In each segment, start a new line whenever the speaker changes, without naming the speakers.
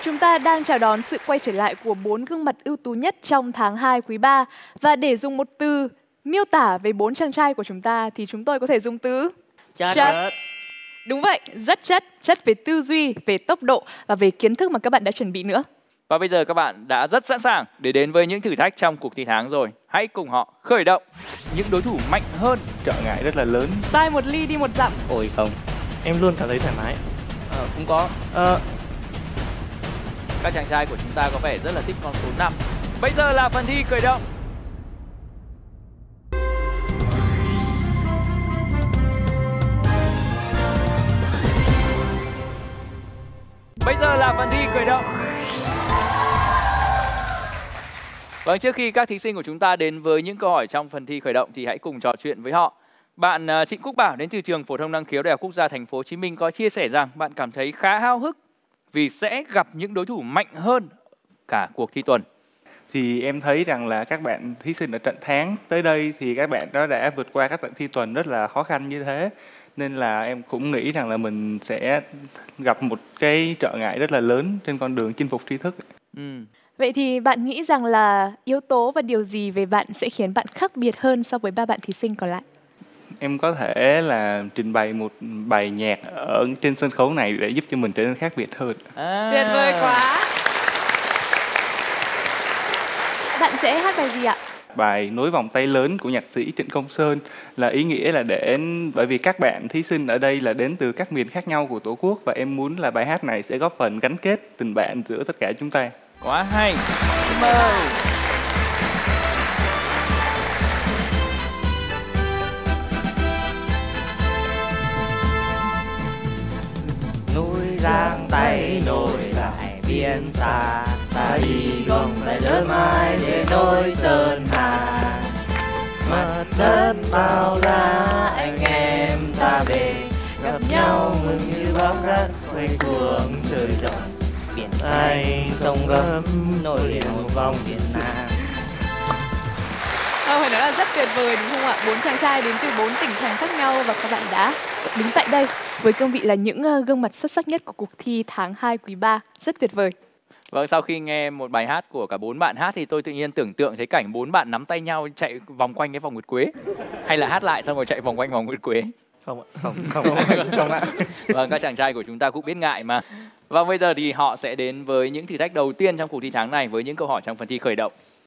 Chúng ta đang chào đón sự quay trở lại của 4 gương mặt ưu tú nhất trong tháng 2 quý 3. Và để dùng một từ miêu tả về 4 chàng trai của chúng ta thì chúng tôi có thể dùng từ
Chất.
Đúng vậy, rất chất về tư duy, về tốc độ và về kiến thức mà các bạn đã chuẩn bị nữa.
Và bây giờ các bạn đã rất sẵn sàng để đến với những thử thách trong cuộc thi tháng rồi. Hãy cùng họ khởi động. Những đối thủ mạnh hơn.
Trở ngại rất là lớn.
Sai một ly đi một dặm.
Ôi không.
Em luôn cảm thấy thoải mái.
Cũng có. Các chàng trai của chúng ta có vẻ rất là thích con số 5. Bây giờ là phần thi khởi động. Bây giờ là phần thi khởi động. Vâng, trước khi các thí sinh của chúng ta đến với những câu hỏi trong phần thi khởi động thì hãy cùng trò chuyện với họ. Bạn Trịnh Quốc Bảo đến từ trường Phổ thông năng khiếu Đại học Quốc gia Thành phố Hồ Chí Minh có chia sẻ rằng bạn cảm thấy khá háo hức vì sẽ gặp những đối thủ mạnh hơn cả cuộc thi tuần.
Thì em thấy rằng là các bạn thí sinh ở trận tháng tới đây thì các bạn đó đã vượt qua các trận thi tuần rất là khó khăn như thế. Nên là em cũng nghĩ rằng là mình sẽ gặp một cái trở ngại rất là lớn trên con đường chinh phục tri thức.
Vậy thì bạn nghĩ rằng là yếu tố và điều gì về bạn sẽ khiến bạn khác biệt hơn so với ba bạn thí sinh còn lại?
Em có thể là trình bày một bài nhạc ở trên sân khấu này để giúp cho mình trở nên khác biệt hơn.
Tuyệt vời quá! Bạn sẽ hát bài gì ạ?
Bài Nối vòng tay lớn của nhạc sĩ Trịnh Công Sơn là ý nghĩa là bởi vì các bạn thí sinh ở đây là đến từ các miền khác nhau của Tổ quốc và em muốn là bài hát này sẽ góp phần gắn kết tình bạn giữa tất cả chúng ta.
Quá hay. Xin mời.
Núi giang tay nổi lại biên xa, ta đi gồng lại lớn mãi để nối sơn hà. Mặt đất bao la anh em ta về, gặp nhau mừng như bóng đất quay cuồng trời rộng. Biển xanh sông gấm nổi liền một vòng biển Nam.
Phải nói là rất tuyệt vời đúng không ạ? 4 chàng trai đến từ 4 tỉnh thành khác nhau và các bạn đã đứng tại đây với cương vị là những gương mặt xuất sắc nhất của cuộc thi tháng 2 quý 3. Rất tuyệt vời.
Vâng, sau khi nghe một bài hát của cả 4 bạn hát thì tôi tự nhiên tưởng tượng thấy cảnh 4 bạn nắm tay nhau chạy vòng quanh cái vòng nguyệt quế. Hay là hát lại xong rồi chạy vòng quanh vòng nguyệt quế.
Không ạ.
Vâng, các chàng trai của chúng ta cũng biết ngại mà. Và bây giờ thì họ sẽ đến với những thử thách đầu tiên trong cuộc thi tháng này với những câu hỏi trong phần thi khởi động.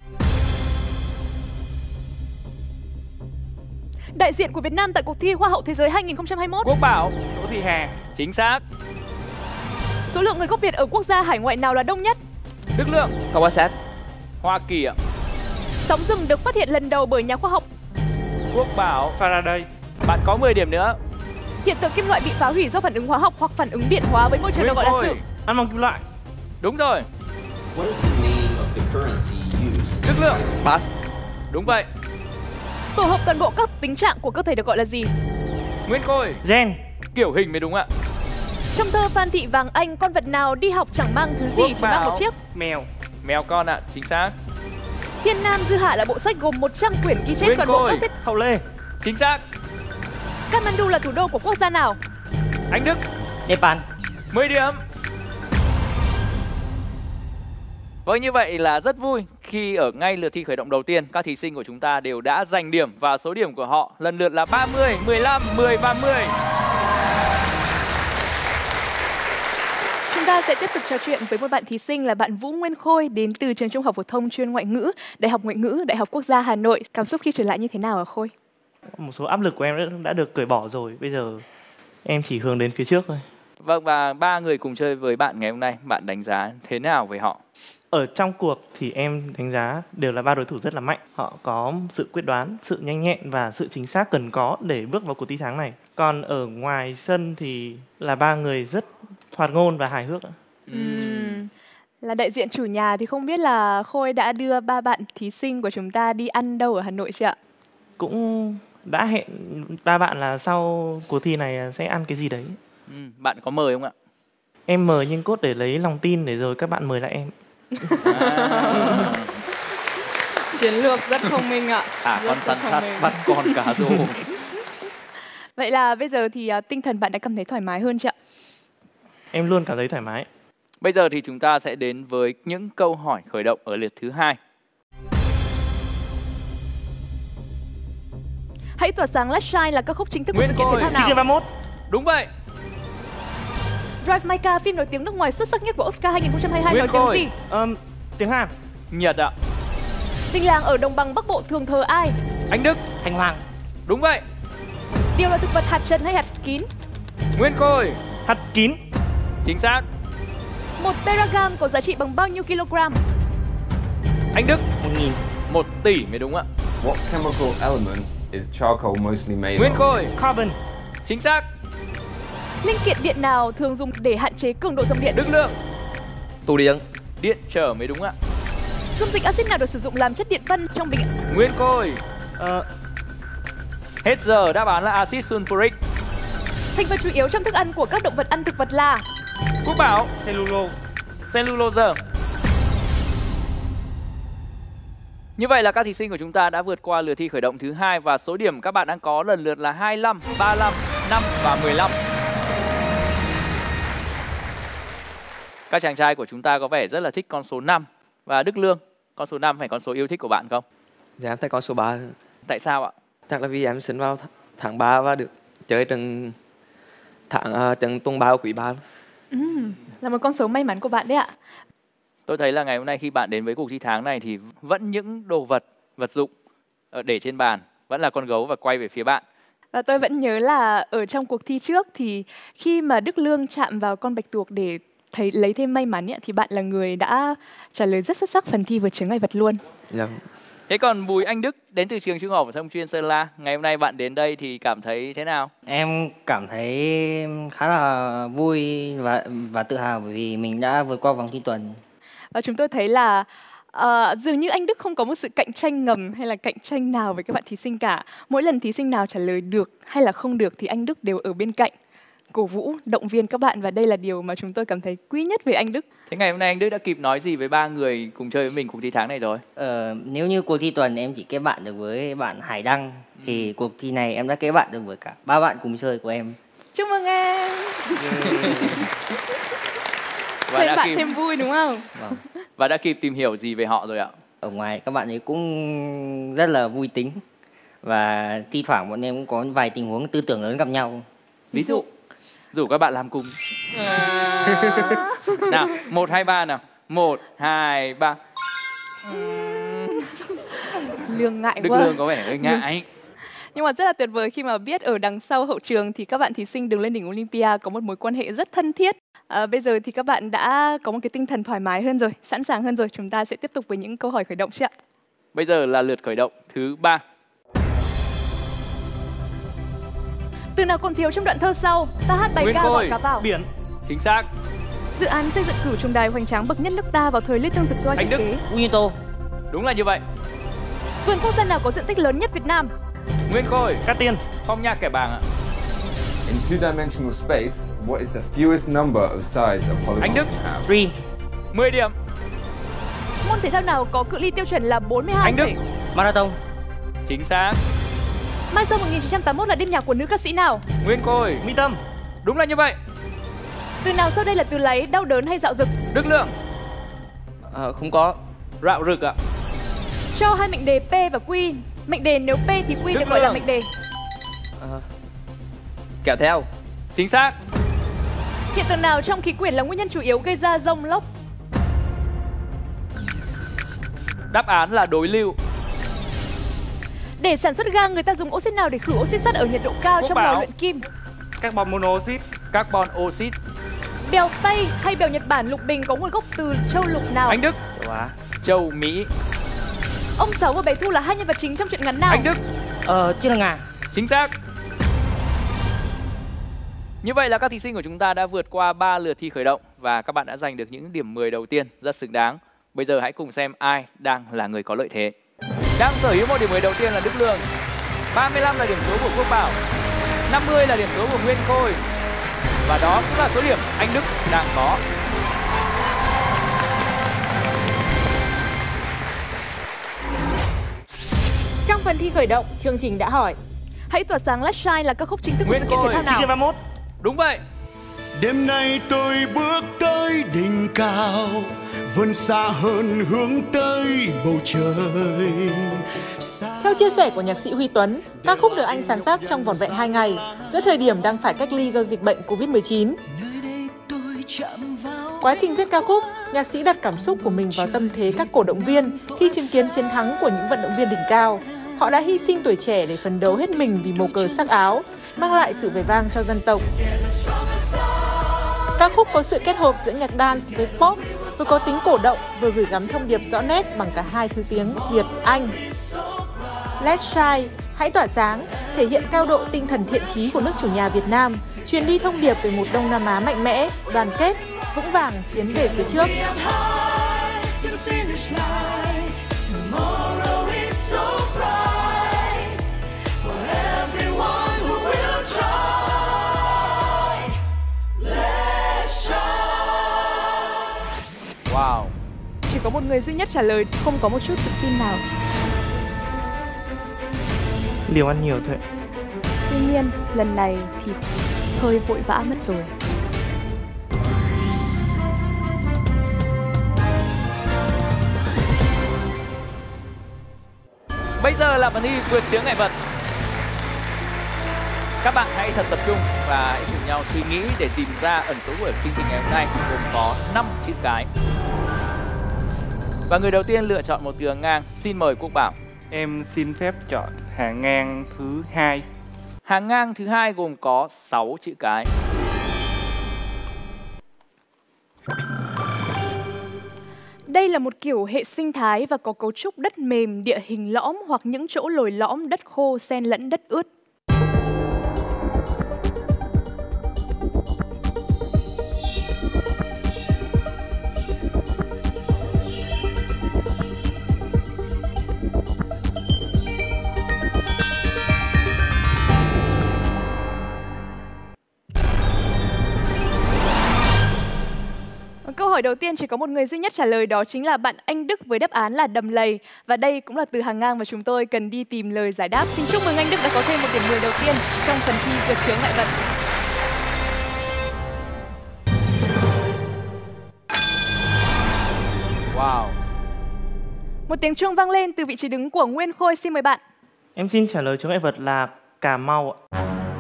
Đại diện của Việt Nam tại cuộc thi Hoa hậu Thế giới 2021.
Quốc Bảo.
Đỗ Thị Hà.
Chính xác.
Số lượng người gốc Việt ở quốc gia hải ngoại nào là đông nhất?
Đức Lượng.
Không quan sát.
Hoa Kỳ ạ.
Sóng rừng được phát hiện lần đầu bởi nhà khoa học.
Quốc Bảo.
Faraday.
Bạn có 10 điểm nữa.
Hiện tượng kim loại bị phá hủy do phản ứng hóa học hoặc phản ứng điện hóa với môi trường được gọi là sự.
Ăn bằng kim loại.
Đúng rồi. Đức Lượng.
Pass.
Đúng vậy.
Tổ hợp toàn bộ các tính trạng của cơ thể được gọi là gì?
Nguyên Khôi.
Gen.
Kiểu hình mới đúng ạ.
Trong thơ Phan Thị Vàng Anh, con vật nào đi học chẳng mang thứ gì,
Quốc
chỉ mang một
Bảo.
chiếc?
Mèo.
Mèo con ạ, chính xác.
Thiên Nam Dư Hạ là bộ sách gồm 100 quyển ghi chép
Nguyên
toàn bộ
Khôi.
các tiết.
Hậu Lê.
Chính xác.
Kathmandu là thủ đô của quốc gia nào?
Anh Đức.
Nepal.
10 điểm. Vâng, như vậy là rất vui khi ở ngay lượt thi khởi động đầu tiên, các thí sinh của chúng ta đều đã giành điểm và số điểm của họ lần lượt là 30, 15, 10 và 10.
Chúng ta sẽ tiếp tục trò chuyện với một bạn thí sinh là bạn Vũ Nguyên Khôi đến từ trường Trung học phổ thông chuyên ngoại ngữ, Đại học Ngoại ngữ, Đại học Quốc gia Hà Nội. Cảm xúc khi trở lại như thế nào hả Khôi?
Một số áp lực của em đã được cởi bỏ rồi. Bây giờ em chỉ hướng đến phía trước thôi.
Vâng, và 3 người cùng chơi với bạn ngày hôm nay, bạn đánh giá thế nào về họ?
Ở trong cuộc thì em đánh giá đều là 3 đối thủ rất là mạnh. Họ có sự quyết đoán, sự nhanh nhẹn và sự chính xác cần có để bước vào cuộc thi tháng này. Còn ở ngoài sân thì là 3 người rất hoạt ngôn và hài hước.
Là đại diện chủ nhà thì không biết là Khôi đã đưa 3 bạn thí sinh của chúng ta đi ăn đâu ở Hà Nội chưa ạ?
Cũng đã hẹn 3 bạn là sau cuộc thi này sẽ ăn cái gì đấy.
Bạn có mời không ạ?
Em mời nhưng cốt để lấy lòng tin để rồi các bạn mời lại em.
Chiến lược rất thông minh ạ.
Con săn sát bắt con cá rô.
Vậy là bây giờ thì tinh thần bạn đã cảm thấy thoải mái hơn chưa ạ?
Em luôn cảm thấy thoải mái.
Bây giờ thì chúng ta sẽ đến với những câu hỏi khởi động ở lượt thứ 2.
Hãy tỏa sáng Let's Shine là ca khúc chính thức của
Nguyên
sự kiện thể
Khôi.
thao
SEA
nào?
Games 31.
Đúng vậy.
Drive My Car, phim nổi tiếng nước ngoài xuất sắc nhất của Oscar 2022
Nguyên
nổi tiếng
Khôi.
gì?
Tiếng Hàn.
Nhật ạ.
Đình làng ở đồng bằng Bắc Bộ thường thờ ai?
Anh Đức.
Thanh Hoàng.
Đúng vậy.
Điều là thực vật hạt trần hay hạt kín?
Nguyên Khôi.
Hạt kín.
Chính xác.
1 teragram có giá trị bằng bao nhiêu kg?
Anh Đức.
1000.
1 tỷ mới đúng ạ.
What chemical element is charcoal mostly made
Nguyên
of?
Khôi.
Carbon.
Chính xác.
Linh kiện điện nào thường dùng để hạn chế cường độ dòng điện?
Đức Lượng.
Tủ điện.
Điện trở mới đúng ạ.
Dung dịch axit nào được sử dụng làm chất điện phân trong bình?
Nguyên Khôi.
Ờ,
Hết giờ, đáp án là axit sulfuric.
Thành phần chủ yếu trong thức ăn của các động vật ăn thực vật là?
Quốc Bảo.
Cellulo.
Cellulose. Như vậy là các thí sinh của chúng ta đã vượt qua lượt thi khởi động thứ 2 và số điểm các bạn đang có lần lượt là 25, 35, 5 và 15. Các chàng trai của chúng ta có vẻ rất là thích con số 5. Và Đức Lương, con số 5 phải con số yêu thích của bạn không?
Dạ em thấy con số 3.
Tại sao ạ?
Chắc là vì em sinh vào tháng 3 và được chơi trận tuần 3 của quý 3.
Là một con số may mắn của bạn đấy ạ.
Tôi thấy là ngày hôm nay khi bạn đến với cuộc thi tháng này thì vẫn những đồ vật, vật dụng để trên bàn vẫn là con gấu và quay về phía bạn.
Và tôi vẫn nhớ là ở trong cuộc thi trước thì khi mà Đức Lương chạm vào con bạch tuộc để lấy thêm may mắn ấy, thì bạn là người đã trả lời rất xuất sắc phần thi vượt chướng ngại vật luôn.
Dạ.
Thế còn Bùi Anh Đức đến từ trường Trung học phổ thông chuyên Sơn La, ngày hôm nay bạn đến đây thì cảm thấy thế nào?
Em cảm thấy khá là vui và tự hào bởi vì mình đã vượt qua vòng thi tuần.
Và chúng tôi thấy là dường như anh Đức không có một sự cạnh tranh ngầm hay là cạnh tranh nào với các bạn thí sinh cả. Mỗi lần thí sinh nào trả lời được hay là không được thì anh Đức đều ở bên cạnh, cổ vũ, động viên các bạn, và đây là điều mà chúng tôi cảm thấy quý nhất về anh Đức.
Thế ngày hôm nay anh Đức đã kịp nói gì với 3 người cùng chơi với mình cuộc thi tháng này rồi?
Nếu như cuộc thi tuần em chỉ kết bạn được với bạn Hải Đăng thì cuộc thi này em đã kết bạn được với cả 3 bạn cùng chơi của em.
Chúc mừng em.
Và
Thêm
đã
bạn
kịp,
thêm vui đúng không?
Vâng.
và đã kịp tìm hiểu gì về họ rồi ạ?
Ở ngoài các bạn ấy cũng rất là vui tính và thi thoảng bọn em cũng có vài tình huống tư tưởng lớn gặp nhau.
Ví dụ rủ các bạn làm cùng. Nào, 1, 2, 3 nào. 1, 2, 3.
Lương ngại
Đức
quá.
Lương có vẻ hơi ngại.
Nhưng mà rất là tuyệt vời khi mà biết ở đằng sau hậu trường thì các bạn thí sinh đường lên đỉnh Olympia có một mối quan hệ rất thân thiết. Bây giờ thì các bạn đã có một cái tinh thần thoải mái hơn rồi, sẵn sàng hơn rồi. Chúng ta sẽ tiếp tục với những câu hỏi khởi động chứ ạ?
Bây giờ là lượt khởi động thứ 3.
Từ nào còn thiếu trong đoạn thơ sau? Ta hát bài
Nguyên
ca
Khôi.
gọi cá vào.
Biển.
Chính xác.
Dự án xây dựng cửu trùng đài hoành tráng bậc nhất nước ta vào thời Lê Tương Dực do ai
Anh
thiết
Đức.
kế?
Unito.
Đúng là như vậy.
Vườn quốc gia nào có diện tích lớn nhất Việt Nam?
Nguyên Khôi.
Cát Tiên.
Phong Nha Kẻ Bàng ạ.
In two-dimensional space, what is the fewest number of sides a polygon
Anh Đức.
can have?
3.
10 điểm.
Môn thể thao nào có cự ly tiêu chuẩn là 42?
Anh Đức.
Marathon.
Chính xác.
Mai Sau 1981 là đêm nhạc của nữ ca sĩ nào?
Nguyên Khôi.
Mỹ Tâm.
Đúng là như vậy.
Từ nào sau đây là từ láy, đau đớn hay dạo dực?
Đức Lượng.
Không có.
Rạo rực ạ.
Cho hai mệnh đề P và Q. Mệnh đề nếu P thì Q
Đức
được gọi là
Lượng.
mệnh đề.
Kéo theo.
Chính xác.
Hiện tượng nào trong khí quyển là nguyên nhân chủ yếu gây ra dông lốc?
Đáp án là đối lưu.
Để sản xuất gang, người ta dùng oxit nào để khử oxit sắt ở nhiệt độ cao
Quốc
trong
Bảo.
lò luyện kim?
Carbon monoxide.
Carbon oxit.
Bèo Tây hay bèo Nhật Bản lục bình có nguồn gốc từ châu lục nào?
Anh Đức.
Châu Á.
Châu Mỹ.
Ông Sáu và bé Thu là hai nhân vật chính trong truyện ngắn nào?
Anh Đức.
Chiếc là ngà.
Chính xác. Như vậy là các thí sinh của chúng ta đã vượt qua 3 lượt thi khởi động và các bạn đã giành được những điểm 10 đầu tiên rất xứng đáng. Bây giờ hãy cùng xem ai đang là người có lợi thế. Đang sở hữu một điểm 10 đầu tiên là Đức Lương. 35 là điểm số của Quốc Bảo. 50 là điểm số của Nguyên Khôi. Và đó cũng là số điểm anh Đức đang có.
Trong phần thi khởi động, chương trình đã hỏi
Hãy tỏa sáng Let's Shine là ca khúc chính thức của
Nguyên
sự kiện thể
Khôi.
thao
SEA Games
nào?
31.
Đúng vậy.
Đêm nay tôi bước tới đỉnh cao, vươn xa hơn hướng tới bầu trời.
Theo chia sẻ của nhạc sĩ Huy Tuấn, ca khúc được anh sáng tác trong vỏn vẹn 2 ngày, giữa thời điểm đang phải cách ly do dịch bệnh Covid-19. Quá trình viết ca khúc, nhạc sĩ đặt cảm xúc của mình vào tâm thế các cổ động viên khi chứng kiến chiến thắng của những vận động viên đỉnh cao. Họ đã hy sinh tuổi trẻ để phấn đấu hết mình vì màu cờ sắc áo, mang lại sự vẻ vang cho dân tộc. Ca khúc có sự kết hợp giữa nhạc dance với pop, vừa có tính cổ động, vừa gửi gắm thông điệp rõ nét bằng cả hai thứ tiếng Việt, Anh. Let's Shine, hãy tỏa sáng, thể hiện cao độ tinh thần thiện chí của nước chủ nhà Việt Nam, truyền đi thông điệp về một Đông Nam Á mạnh mẽ, đoàn kết, vững vàng tiến về phía trước.
Wow.
Chỉ có một người duy nhất trả lời không có một chút tự tin nào.
Liều ăn nhiều thôi.
Tuy nhiên, lần này thì hơi vội vã mất rồi.
Bây giờ là phần thi vượt chướng ngại vật. Các bạn hãy thật tập trung và hãy cùng nhau suy nghĩ để tìm ra ẩn số của chương trình ngày hôm nay, gồm có 5 chữ cái. Và người đầu tiên lựa chọn một từ hàng ngang, xin mời Quốc Bảo.
Em xin phép chọn hàng ngang thứ 2.
Hàng ngang thứ 2 gồm có 6 chữ cái.
Đây là một kiểu hệ sinh thái và có cấu trúc đất mềm, địa hình lõm hoặc những chỗ lồi lõm, đất khô xen lẫn đất ướt. Câu hỏi đầu tiên chỉ có một người duy nhất trả lời, đó chính là bạn Anh Đức với đáp án là đầm lầy. Và đây cũng là từ hàng ngang mà chúng tôi cần đi tìm lời giải đáp. Xin chúc mừng anh Đức đã có thêm một điểm 10 đầu tiên trong phần thi vượt chướng ngại vật.
Wow.
Một tiếng chuông vang lên từ vị trí đứng của Nguyên Khôi, xin mời bạn.
Em xin trả lời chướng ngại vật là Cà Mau ạ.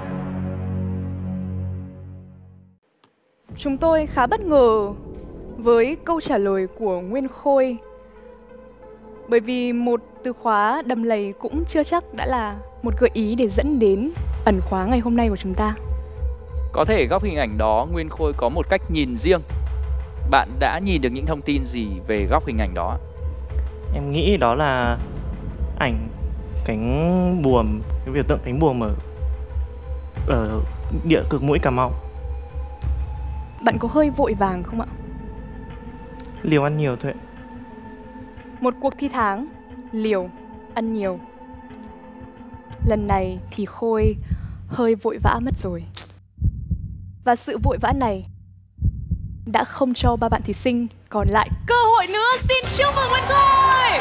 Chúng tôi khá bất ngờ với câu trả lời của Nguyên Khôi, bởi vì một từ khóa đầm lầy cũng chưa chắc đã là một gợi ý để dẫn đến ẩn khóa ngày hôm nay của chúng ta.
Có thể góc hình ảnh đó Nguyên Khôi có một cách nhìn riêng. Bạn đã nhìn được những thông tin gì về góc hình ảnh đó?
Em nghĩ đó là ảnh cánh buồm, cái biểu tượng cánh buồm ở địa cực mũi Cà Mau.
Bạn có hơi vội vàng không ạ?
Liều ăn nhiều thôi.
Một cuộc thi tháng, liều, ăn nhiều. Lần này thì Khôi hơi vội vã mất rồi. Và sự vội vã này đã không cho ba bạn thí sinh còn lại cơ hội nữa. Xin chúc mừng Nguyên Khôi!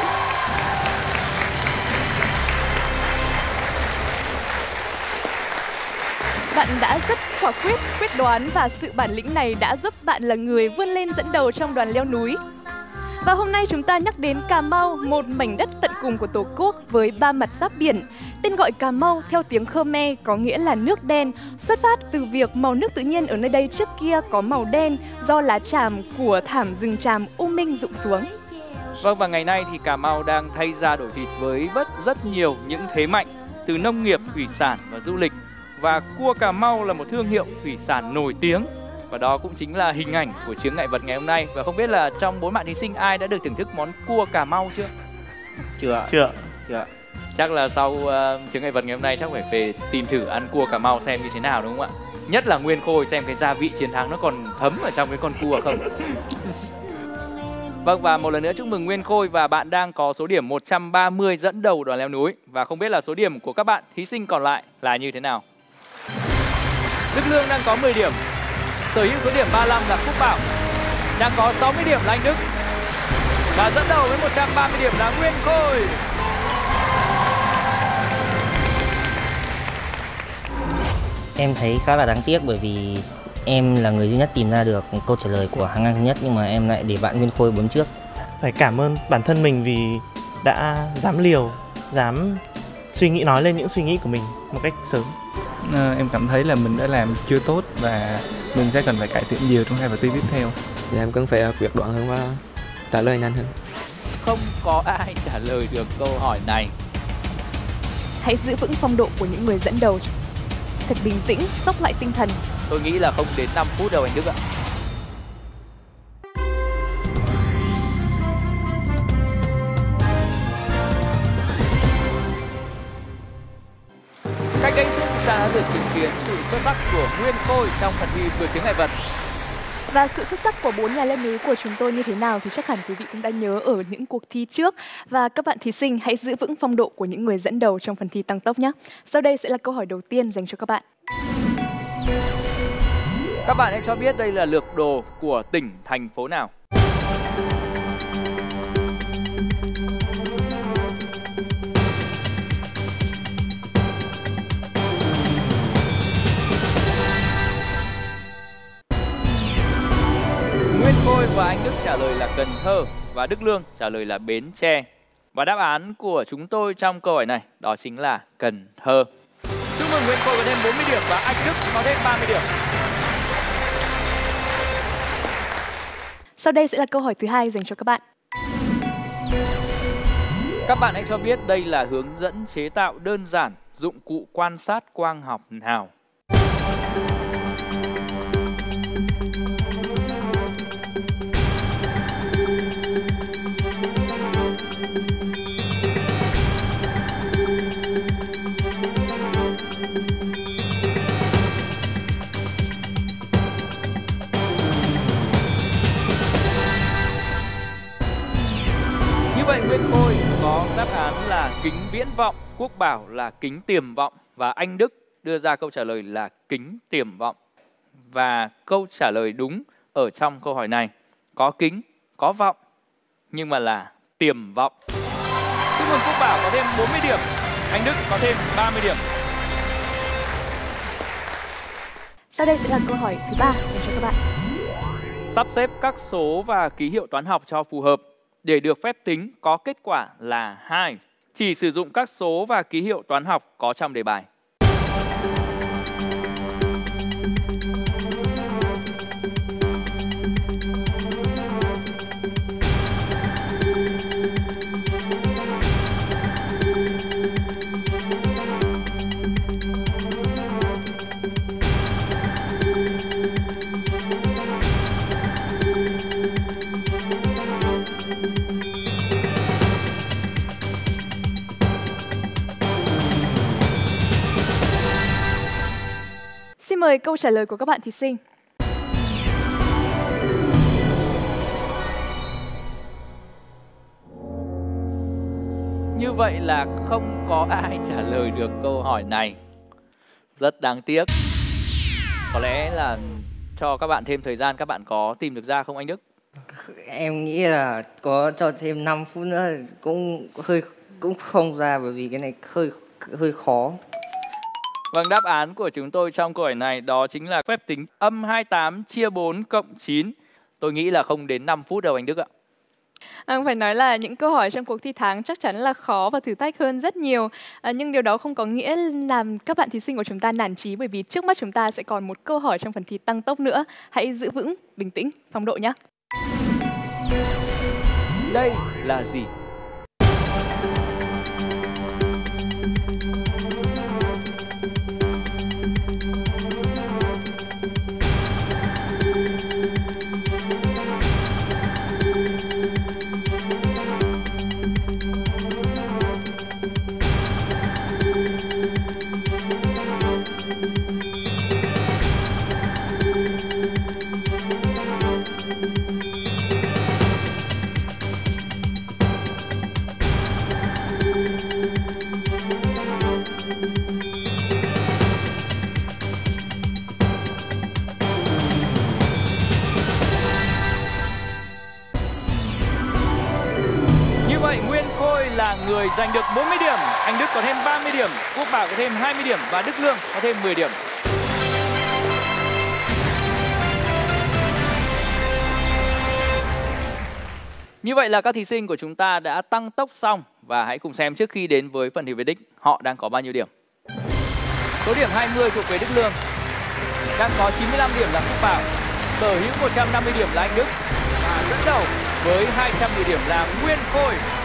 Bạn đã rất quả quyết, quyết đoán và sự bản lĩnh này đã giúp bạn là người vươn lên dẫn đầu trong đoàn leo núi. Và hôm nay chúng ta nhắc đến Cà Mau, một mảnh đất tận cùng của Tổ quốc với 3 mặt giáp biển. Tên gọi Cà Mau theo tiếng Khmer có nghĩa là nước đen, xuất phát từ việc màu nước tự nhiên ở nơi đây trước kia có màu đen do lá tràm của thảm rừng tràm U Minh rụng xuống.
Vâng, và ngày nay thì Cà Mau đang thay da đổi thịt với rất nhiều những thế mạnh từ nông nghiệp, thủy sản và du lịch. Và cua Cà Mau là một thương hiệu thủy sản nổi tiếng. Và đó cũng chính là hình ảnh của chướng ngại vật ngày hôm nay. Và không biết là trong 4 bạn thí sinh ai đã được thưởng thức món cua Cà Mau chưa?
Chưa.
Chắc là sau chướng ngại vật ngày hôm nay chắc phải về tìm thử ăn cua Cà Mau xem như thế nào, đúng không ạ? Nhất là Nguyên Khôi xem cái gia vị chiến thắng nó còn thấm ở trong cái con cua không. Vâng, và một lần nữa chúc mừng Nguyên Khôi, và bạn đang có số điểm 130 dẫn đầu đoàn leo núi. Và không biết là số điểm của các bạn thí sinh còn lại là như thế nào? Đức Lương đang có 10 điểm, sở hữu số điểm 35 là Quốc Bảo, đang có 60 điểm là Anh Đức, và dẫn đầu với 130 điểm là Nguyên Khôi.
Em thấy khá là đáng tiếc bởi vì
Em là người duy nhất tìm ra được câu trả lời của hàng ngang thứ nhất, nhưng mà em lại để bạn Nguyên Khôi bấm trước.
Phải cảm ơn bản thân mình vì đã dám liều, dám suy nghĩ, nói lên những suy nghĩ của mình một cách sớm.
Em cảm thấy là mình đã làm chưa tốt và mình sẽ cần phải cải thiện nhiều trong 2 phần thi tiếp theo.
Thì em cần phải quyết đoán hơn và trả lời nhanh hơn.
Không có ai trả lời được câu hỏi này.
Hãy giữ vững phong độ của những người dẫn đầu. Thật bình tĩnh, xốc lại tinh thần.
Tôi nghĩ là không đến 5 phút đâu anh Đức ạ. Cách đây trước chúng ta đã được chứng kiến sự xuất sắc của Nguyên Khôi trong phần thi vượt chướng ngại vật.
Và sự xuất sắc của 4 nhà leo núi của chúng tôi như thế nào thì chắc hẳn quý vị cũng đã nhớ ở những cuộc thi trước. Và các bạn thí sinh hãy giữ vững phong độ của những người dẫn đầu trong phần thi tăng tốc nhé. Sau đây sẽ là câu hỏi đầu tiên dành cho các bạn.
Các bạn hãy cho biết đây là lược đồ của tỉnh, thành phố nào? Nguyên Khôi và anh Đức trả lời là Cần Thơ và Đức Lương trả lời là Bến Tre. Và đáp án của chúng tôi trong câu hỏi này đó chính là Cần Thơ. Chúc mừng Nguyên Khôi có thêm 40 điểm và anh Đức có thêm 30 điểm.
Sau đây sẽ là câu hỏi thứ hai dành cho các bạn.
Các bạn hãy cho biết đây là hướng dẫn chế tạo đơn giản dụng cụ quan sát quang học nào? Vậy Nguyên Khôi có đáp án là kính viễn vọng, Quốc Bảo là kính tiềm vọng và anh Đức đưa ra câu trả lời là kính tiềm vọng. Và câu trả lời đúng ở trong câu hỏi này có kính, có vọng nhưng mà là tiềm vọng. Chúc mừng Quốc Bảo có thêm 40 điểm, anh Đức có thêm 30 điểm.
Sau đây sẽ là câu hỏi thứ ba dành cho các bạn.
Sắp xếp các số và ký hiệu toán học cho phù hợp. Để được phép tính có kết quả là 2. Chỉ sử dụng các số và ký hiệu toán học có trong đề bài.
Xin mời câu trả lời của các bạn thí sinh.
Như vậy là không có ai trả lời được câu hỏi này. Rất đáng tiếc. Có lẽ là cho các bạn thêm thời gian, các bạn có tìm được ra không anh Đức?
Em nghĩ là có cho thêm 5 phút nữa cũng không ra, bởi vì cái này hơi khó.
Vâng, đáp án của chúng tôi trong câu hỏi này đó chính là phép tính âm 28 chia 4 cộng 9. Tôi nghĩ là không đến 5 phút đâu anh Đức ạ.
Phải nói là những câu hỏi trong cuộc thi tháng chắc chắn là khó và thử thách hơn rất nhiều. Nhưng điều đó không có nghĩa làm các bạn thí sinh của chúng ta nản chí, bởi vì trước mắt chúng ta sẽ còn một câu hỏi trong phần thi tăng tốc nữa. Hãy giữ vững, bình tĩnh, phong độ nhé.
Đây là gì? Người giành được 40 điểm, anh Đức có thêm 30 điểm, Quốc Bảo có thêm 20 điểm và Đức Lương có thêm 10 điểm. Như vậy là các thí sinh của chúng ta đã tăng tốc xong và hãy cùng xem trước khi đến với phần thi về đích họ đang có bao nhiêu điểm. Số điểm 20 thuộc về Đức Lương, đang có 95 điểm là Quốc Bảo, sở hữu 150 điểm là Anh Đức và dẫn đầu với 210 điểm là Nguyên Khôi.